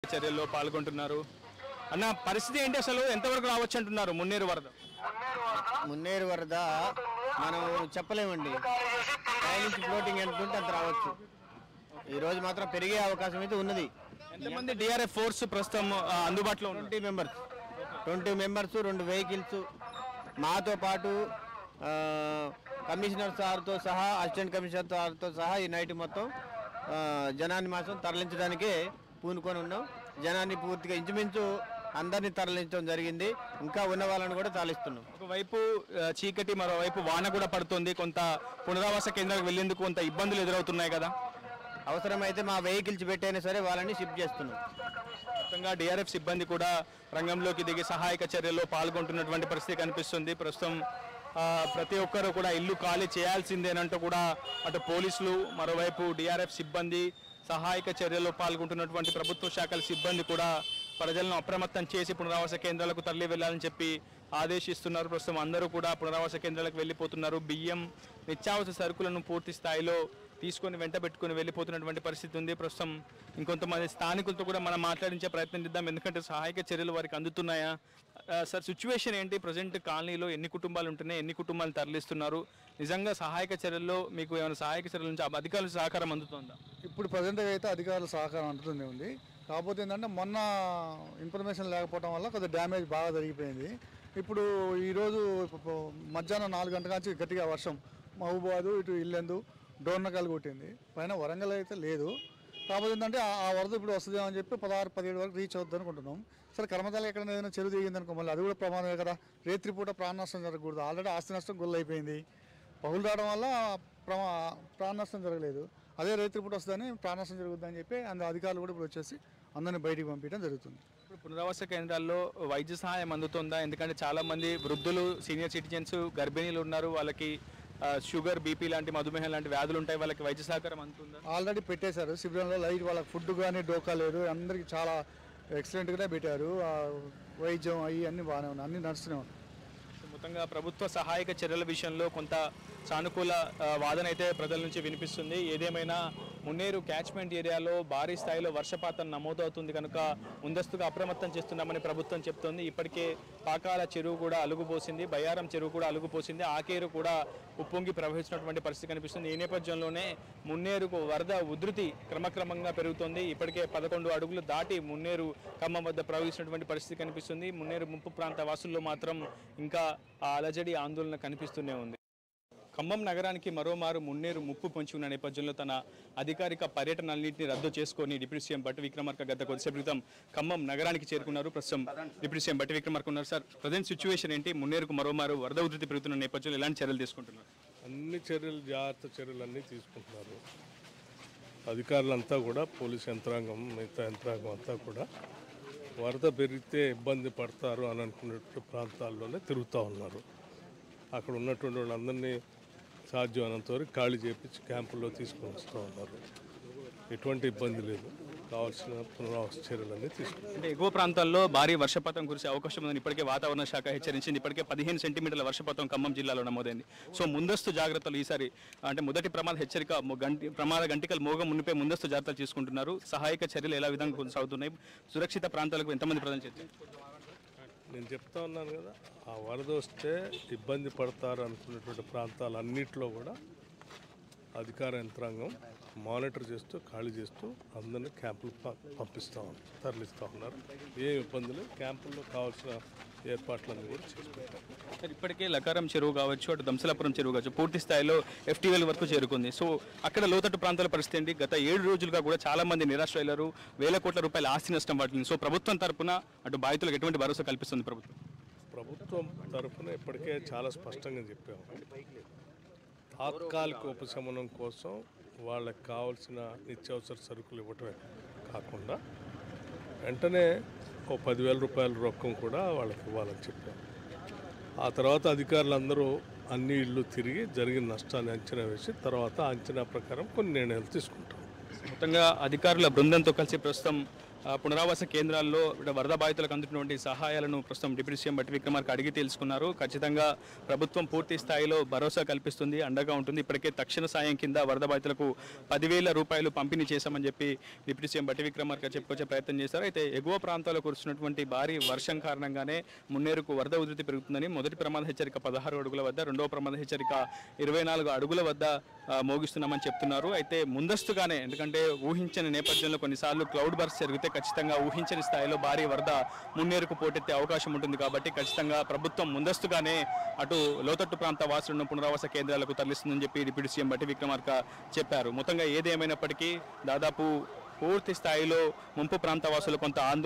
చర్యల్లో పాల్గొంటున్నారు. అన్న పరిస్థితి ఏంటి, అసలు ఎంతవరకు రావచ్చు అంటున్నారు మున్నేరు వరద? మున్నేరు వరద మనం చెప్పలేమండి. పైనుంచి ఫ్లోటింగ్ ఎంత ఉంటే అంత రావచ్చు. ఈరోజు మాత్రం పెరిగే అవకాశం అయితే ఉన్నది. ఎంతమంది డిఆర్ఎఫ్ ఫోర్స్ ప్రస్తుతం అందుబాటులో ఉన్నారు? 20 మెంబర్స్ 2 వెహికల్స్ మాతో పాటు కమిషనర్ సార్తో సహా అసిస్టెంట్ కమిషనర్ సార్తో సహా ఈ నైట్ మొత్తం జనాన్ని మాత్రం తరలించడానికే పూనుకొని ఉన్నాం. జనాన్ని పూర్తిగా ఇంచుమించు అందరినీ తరలించడం జరిగింది. ఇంకా ఉన్న వాళ్ళని కూడా తరలిస్తున్నాం. ఒకవైపు చీకటి, మరోవైపు వాన కూడా పడుతుంది. కొంత పునరావాస కేంద్రాలకు వెళ్లేందుకు కొంత ఇబ్బందులు ఎదురవుతున్నాయి కదా. అవసరమైతే మా వెహికల్స్ పెట్టైనా సరే వాళ్ళని షిఫ్ట్ చేస్తున్నాం. మొత్తంగా డిఆర్ఎఫ్ సిబ్బంది కూడా రంగంలోకి దిగి సహాయక చర్యల్లో పాల్గొంటున్నటువంటి పరిస్థితి కనిపిస్తుంది. ప్రస్తుతం ప్రతి ఒక్కరూ కూడా ఇల్లు ఖాళీ చేయాల్సిందేనంటూ కూడా అటు పోలీసులు, మరోవైపు డిఆర్ఎఫ్ సిబ్బంది, సహాయక చర్యల్లో పాల్గొంటున్నటువంటి ప్రభుత్వ శాఖల సిబ్బంది కూడా ప్రజలను అప్రమత్తం చేసి పునరావాస కేంద్రాలకు తరలి వెళ్లాలని చెప్పి ఆదేశిస్తున్నారు. ప్రస్తుతం అందరూ కూడా పునరావాస కేంద్రాలకు వెళ్ళిపోతున్నారు. బియ్యం, నిత్యావసర సరుకులను పూర్తి స్థాయిలో తీసుకొని వెంట పెట్టుకుని వెళ్ళిపోతున్నటువంటి పరిస్థితి ఉంది. ప్రస్తుతం ఇంకొంతమంది స్థానికులతో కూడా మనం మాట్లాడించే ప్రయత్నం చేద్దాం. ఎందుకంటే సహాయక చర్యలు వారికి అందుతున్నాయా? సార్, సిచ్యువేషన్ ఏంటి? ప్రజెంట్ కాలనీలో ఎన్ని కుటుంబాలు ఉంటున్నాయి, ఎన్ని కుటుంబాలు తరలిస్తున్నారు? నిజంగా సహాయక చర్యల్లో మీకు ఏమైనా సహాయక చర్యల నుంచి అధికారుల సహకారం అందుతుందా? ఇప్పుడు ప్రజెంట్ అయితే అధికారుల సహకారం అందుతుంది ఉంది. కాకపోతే ఏంటంటే మొన్న ఇన్ఫర్మేషన్ లేకపోవడం వల్ల కొద్దిగా డ్యామేజ్ బాగా జరిగిపోయింది. ఇప్పుడు ఈరోజు మధ్యాహ్నం 4 గంటల నుంచి గట్టిగా వర్షం మహబూబాదు, ఇటు ఇల్లెందు, డోర్నకాయలు కొట్టింది. పైన వరంగల్ అయితే లేదు. కాకపోతే ఏంటంటే ఆ వరద ఇప్పుడు వస్తుందేమో అని చెప్పి 16-17 వరకు రీచ్ అవుద్ది అనుకుంటున్నాం. సరే, కర్మతాలు ఎక్కడైనా ఏదైనా చెరువు దిగిందనుకో మళ్ళీ అది కూడా ప్రమాదమే కదా. రేత్రిపూట ప్రాణ నష్టం జరగకూడదు. ఆల్రెడీ ఆస్తి నష్టం గుళ్ళు అయిపోయింది. పగులు రావడం వల్ల ప్రాణ నష్టం జరగలేదు. అదే రేత్రిపూట వస్తుందని ప్రాణ నష్టం జరుగుతుందని చెప్పి అధికారులు కూడా ఇప్పుడు వచ్చేసి అందరినీ బయటికి పంపించడం జరుగుతుంది. ఇప్పుడు పునరావాస కేంద్రాల్లో వైద్య సహాయం అందుతుందా? ఎందుకంటే చాలామంది వృద్ధులు, సీనియర్ సిటిజన్స్, గర్భిణీలు ఉన్నారు. వాళ్ళకి షుగర్, బీపీ లాంటి, మధుమేహం లాంటి వ్యాధులు ఉంటాయి. వాళ్ళకి వైద్య సహకారం అందుతుందా? ఆల్రెడీ పెట్టేశారు శిబిరంలో. లైట్ వాళ్ళకి ఫుడ్ కానీ డోకా లేదు. అందరికీ చాలా ఎక్సలెంట్గానే పెట్టారు. వైద్యం అవి అన్నీ బాగానే ఉన్నాయి, అన్నీ నడుస్తూనే ఉన్నాయి. మొత్తంగా ప్రభుత్వ సహాయక చర్యల విషయంలో కొంత సానుకూల వాదన అయితే ప్రజల నుంచి వినిపిస్తుంది. ఏదేమైనా మున్నేరు క్యాచ్మెంట్ ఏరియాలో భారీ స్థాయిలో వర్షపాతం నమోదవుతుంది కనుక ముందస్తుగా అప్రమత్తం చేస్తున్నామని ప్రభుత్వం చెప్తోంది. ఇప్పటికే పాకాల చెరువు కూడా అలుగుపోసింది, బయ్యారం చెరువు కూడా అలుగుపోసింది, ఆకేరు కూడా ఉప్పొంగి ప్రవహిస్తున్నటువంటి పరిస్థితి కనిపిస్తుంది. ఈ నేపథ్యంలోనే మున్నేరుకు వరద ఉధృతి క్రమక్రమంగా పెరుగుతోంది. ఇప్పటికే 11 అడుగులు దాటి మున్నేరు ఖమ్మం వద్ద ప్రవహిస్తున్నటువంటి పరిస్థితి కనిపిస్తుంది. మున్నేరు ముంపు ప్రాంత వాసుల్లో మాత్రం ఇంకా ఆ అలజడి, ఆందోళన కనిపిస్తూనే ఉంది. ఖమ్మం నగరానికి మరోమారు మున్నేరు ముప్పు పొంచి ఉన్న నేపథ్యంలో తన అధికారిక పర్యటనలన్నింటినీ రద్దు చేసుకొని డిప్యూటీ సీఎం బట్టి విక్రమార్క గత కొద్దిసేపు క్రితం ఖమ్మం నగరానికి చేరుకున్నారు. ప్రస్తుతం డిప్యూటీ సీఎం బట్టి విక్రమార్క ఉన్నారు. సార్, ప్రజెంట్ సిచ్యువేషన్ ఏంటి? మున్నేరుకు మరోమారు వరద ఉధృతి పెరుగుతున్న నేపథ్యంలో ఎలాంటి చర్యలు తీసుకుంటున్నారు? అన్ని చర్యలు, జాగ్రత్త చర్యలు అన్నీ తీసుకుంటున్నారు అధికారులంతా కూడా. పోలీస్ యంత్రాంగం, మిగతా యంత్రాంగం అంతా కూడా వరద పెరిగితే ఇబ్బంది పడతారు అని అనుకున్నటువంటి ప్రాంతాల్లోనే తిరుగుతూ ఉన్నారు. అక్కడ ఉన్నటువంటి వాళ్ళందరినీ సాధ్యమైనంత వరకు ఖాళీ చేపించి క్యాంపుల్లో తీసుకొని వస్తూ ఉన్నారు. ఎటువంటి ఇబ్బంది లేదు. కావాల్సిన పునరావాస చర్యలన్నీ తీసుకుంటారు. అంటే ఎగువ ప్రాంతాల్లో భారీ వర్షపాతం కురిసే అవకాశం ఉందని ఇప్పటికే వాతావరణ శాఖ హెచ్చరించింది. ఇప్పటికే 15 సెంటీమీటర్ల వర్షపాతం ఖమ్మం జిల్లాలో నమోదైంది. సో ముందస్తు జాగ్రత్తలు ఈసారి అంటే మొదటి ప్రమాద హెచ్చరిక ప్రమాద గంటికలు మోగం మునిపే ముందస్తు జాగ్రత్తలు తీసుకుంటున్నారు. సహాయక చర్యలు ఎలా విధంగా కొనసాగుతున్నాయి? సురక్షిత ప్రాంతాలకు ఎంతమంది ప్రజలు చేస్తారు? నేను చెప్తా ఉన్నాను కదా, ఆ వరద వస్తే ఇబ్బంది పడతారు అనుకున్నటువంటి ప్రాంతాలన్నింటిలో కూడా అధికార యంత్రాంగం మానిటర్ చేస్తూ, ఖాళీ చేస్తూ అందరినీ క్యాంపులు పంపిస్తూ ఉన్నారు, తరలిస్తూ ఉన్నారు. ఏ ఇబ్బందులు, క్యాంపుల్లో కావాల్సిన ఏర్పాట్లన్నీ కూడా చేసుకుంటారు. సార్, ఇప్పటికే లకారం చెరువు కావచ్చు, అటు దంసలాపురం చెరువు కావచ్చు, పూర్తి స్థాయిలో FTL వరకు చేరుకుంది. సో అక్కడ లోతట్టు ప్రాంతాల పరిస్థితి ఏంటి? గత 7 రోజులుగా కూడా చాలా మంది నిరాశ్రయులు, వేల కోట్ల రూపాయల ఆస్తి నష్టం వాటిని. సో ప్రభుత్వం తరపున అటు బాధితులకు ఎటువంటి భరోసా కల్పిస్తుంది ప్రభుత్వం? ప్రభుత్వం తరఫున ఇప్పటికే చాలా స్పష్టంగా చెప్పాము. తాత్కాలిక ఉపశమనం కోసం వాళ్ళకి కావాల్సిన నిత్యావసర సరుకులు ఇవ్వటమే కాకుండా వెంటనే ఓ 10,000 రూపాయల రొక్కం కూడా వాళ్ళకి ఇవ్వాలని చెప్పాం. ఆ తర్వాత అధికారులందరూ అన్ని ఇళ్ళు తిరిగి జరిగిన నష్టాన్ని అంచనా వేసి తర్వాత అంచనా ప్రకారం కొన్ని నిర్ణయాలు తీసుకుంటాం. మొత్తంగా అధికారుల బృందంతో కలిసి ప్రస్తుతం పునరావాస కేంద్రాల్లో వరద బాధితులకు అందుతున్నటువంటి సహాయాలను ప్రస్తుతం డిప్యూటీ సీఎం బట్టి విక్రమార్క అడిగి తెలుసుకున్నారు. ఖచ్చితంగా ప్రభుత్వం పూర్తి స్థాయిలో భరోసా కల్పిస్తుంది, అండగా ఉంటుంది. ఇప్పటికే తక్షణ సాయం కింద వరద బాధితులకు 10,000 రూపాయలు పంపిణీ చేశామని చెప్పి డిప్యూటీ సీఎం బట్టి విక్రమార్క చెప్పుకొచ్చే ప్రయత్నం చేశారు. అయితే ఎగువ ప్రాంతాల్లో కురుస్తున్నటువంటి భారీ వర్షం కారణంగానే మున్నేరుకు వరద ఉధృతి పెరుగుతుందని మొదటి ప్రమాద హెచ్చరిక 16 అడుగుల వద్ద, రెండవ ప్రమాద హెచ్చరిక 24 అడుగుల వద్ద మోగిస్తున్నామని చెప్తున్నారు. అయితే ముందస్తుగానే, ఎందుకంటే ఊహించని నేపథ్యంలో కొన్నిసార్లు క్లౌడ్ బర్స్ట్ జరిగితే ఖచ్చితంగా ఊహించని స్థాయిలో భారీ వరద మున్నేరుకు పోటెత్తే అవకాశం ఉంటుంది. కాబట్టి ఖచ్చితంగా ప్రభుత్వం ముందస్తుగానే అటు లోతట్టు ప్రాంత వాసులను పునరావాస కేంద్రాలకు తరలిస్తుందని చెప్పి డిప్యూటీ సీఎం బట్టి విక్రమార్క చెప్పారు. మొత్తంగా ఏదేమైనప్పటికీ దాదాపు పూర్తి స్థాయిలో ముంపు ప్రాంత వాసులు కొంత ఆందోళన